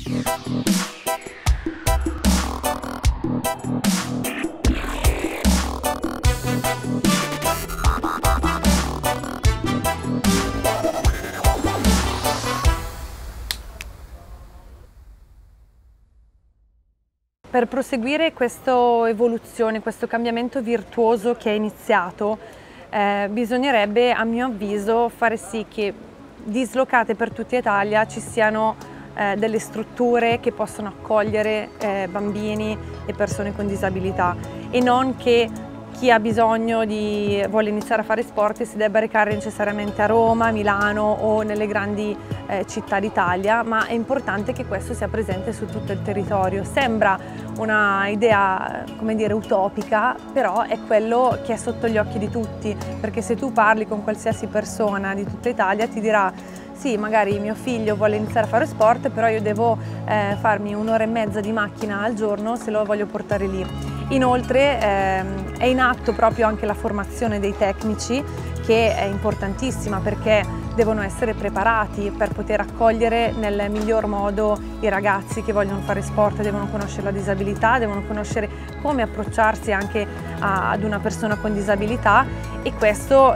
Per proseguire questa evoluzione, questo cambiamento virtuoso che è iniziato, bisognerebbe, a mio avviso, fare sì che dislocate per tutta Italia ci siano delle strutture che possano accogliere bambini e persone con disabilità, e non che chi ha bisogno vuole iniziare a fare sport e si debba recare necessariamente a Roma, Milano o nelle grandi città d'Italia, ma è importante che questo sia presente su tutto il territorio. Sembra una idea, come dire, utopica, però è quello che è sotto gli occhi di tutti, perché se tu parli con qualsiasi persona di tutta Italia ti dirà: sì, magari mio figlio vuole iniziare a fare sport, però io devo farmi un'ora e mezza di macchina al giorno se lo voglio portare lì. Inoltre è in atto proprio anche la formazione dei tecnici, che è importantissima perché devono essere preparati per poter accogliere nel miglior modo i ragazzi che vogliono fare sport, devono conoscere la disabilità, devono conoscere come approcciarsi anche ad una persona con disabilità, e questo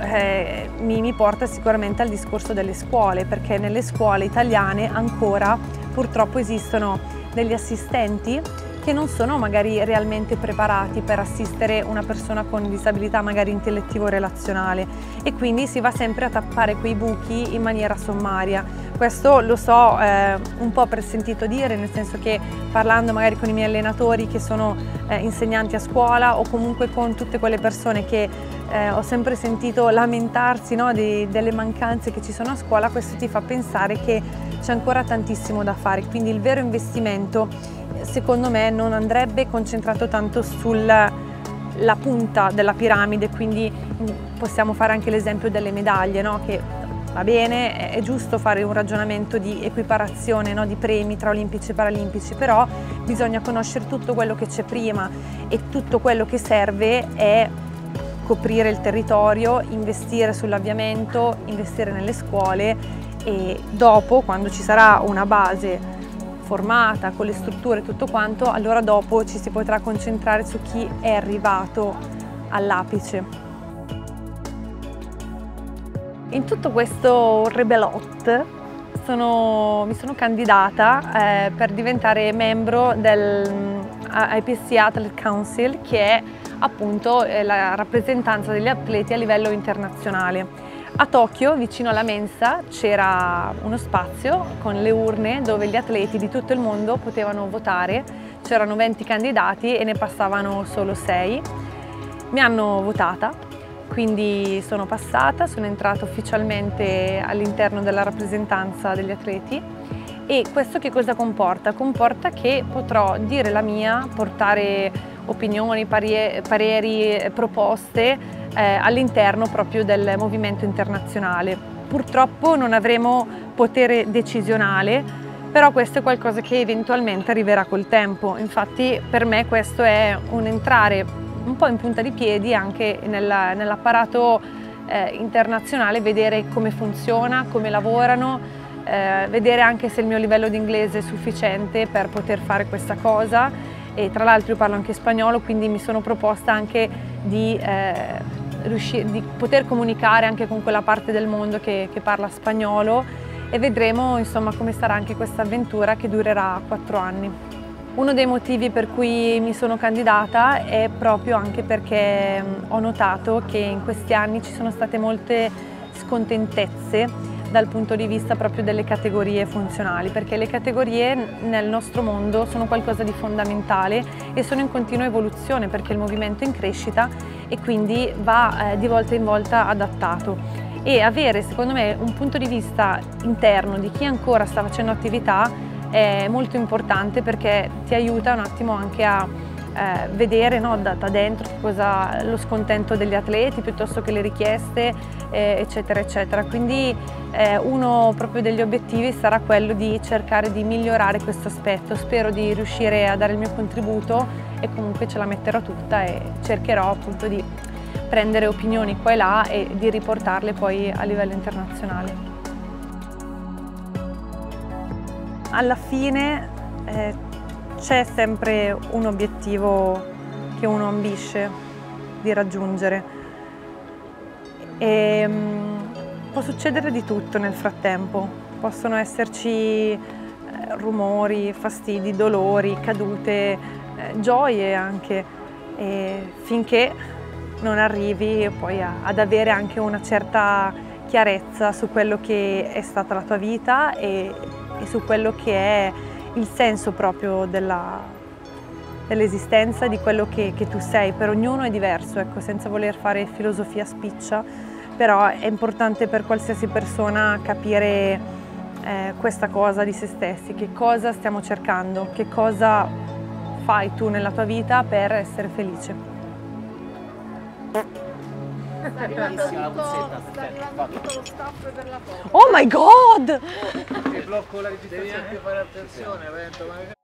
mi porta sicuramente al discorso delle scuole, perché nelle scuole italiane ancora purtroppo esistono degli assistenti che non sono magari realmente preparati per assistere una persona con disabilità magari intellettivo-relazionale, e quindi si va sempre a tappare quei buchi in maniera sommaria. Questo lo so un po' per sentito dire, nel senso che parlando magari con i miei allenatori che sono insegnanti a scuola, o comunque con tutte quelle persone che ho sempre sentito lamentarsi, no, delle mancanze che ci sono a scuola, questo ti fa pensare che c'è ancora tantissimo da fare, quindi il vero investimento secondo me non andrebbe concentrato tanto sulla punta della piramide, quindi possiamo fare anche l'esempio delle medaglie, no? Che va bene, è giusto fare un ragionamento di equiparazione, no? Di premi tra olimpici e paralimpici, però bisogna conoscere tutto quello che c'è prima, e tutto quello che serve è coprire il territorio, investire sull'avviamento, investire nelle scuole, e dopo, quando ci sarà una base formata con le strutture e tutto quanto, allora dopo ci si potrà concentrare su chi è arrivato all'apice. In tutto questo rebelot mi sono candidata per diventare membro dell'IPSC Athlete Council, che è appunto la rappresentanza degli atleti a livello internazionale. A Tokyo, vicino alla mensa, c'era uno spazio con le urne dove gli atleti di tutto il mondo potevano votare. C'erano 20 candidati e ne passavano solo 6. Mi hanno votata, quindi sono passata, sono entrata ufficialmente all'interno della rappresentanza degli atleti. E questo che cosa comporta? Comporta che potrò dire la mia, portare opinioni, pareri, proposte all'interno proprio del movimento internazionale. Purtroppo non avremo potere decisionale, però questo è qualcosa che eventualmente arriverà col tempo. Infatti per me questo è un entrare un po' in punta di piedi anche nell'apparato internazionale, vedere come funziona, come lavorano, vedere anche se il mio livello di inglese è sufficiente per poter fare questa cosa. E tra l'altro io parlo anche spagnolo, quindi mi sono proposta anche di poter comunicare anche con quella parte del mondo che parla spagnolo, e vedremo insomma come sarà anche questa avventura che durerà 4 anni. Uno dei motivi per cui mi sono candidata è proprio anche perché ho notato che in questi anni ci sono state molte scontentezze dal punto di vista proprio delle categorie funzionali, perché le categorie nel nostro mondo sono qualcosa di fondamentale e sono in continua evoluzione, perché il movimento è in crescita e quindi va di volta in volta adattato. E avere, secondo me, un punto di vista interno di chi ancora sta facendo attività è molto importante, perché ti aiuta un attimo anche a vedere, no, da dentro lo scontento degli atleti piuttosto che le richieste, eccetera eccetera. Quindi uno proprio degli obiettivi sarà quello di cercare di migliorare questo aspetto. Spero di riuscire a dare il mio contributo, e comunque ce la metterò tutta e cercherò appunto di prendere opinioni qua e là e di riportarle poi a livello internazionale. Alla fine c'è sempre un obiettivo che uno ambisce di raggiungere e può succedere di tutto nel frattempo, possono esserci rumori, fastidi, dolori, cadute, gioie anche, e finché non arrivi poi ad avere anche una certa chiarezza su quello che è stata la tua vita e su quello che è il senso proprio dell'esistenza, di quello che tu sei. Per ognuno è diverso, ecco, senza voler fare filosofia spiccia, però è importante per qualsiasi persona capire questa cosa di se stessi, che cosa stiamo cercando, che cosa fai tu nella tua vita per essere felice. Sta arrivando tutto lo staff per la foto. Oh my god! Ti blocco la registrazione. Devi anche fare attenzione,